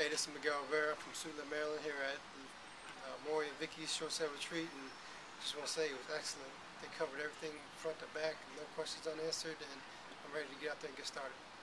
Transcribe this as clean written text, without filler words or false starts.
Hey, this is Miguel from Suitland, Maryland, here at Mori and Vicki's short sale retreat, and just want to say it was excellent. They covered everything front to back, no questions unanswered, and I'm ready to get out there and get started.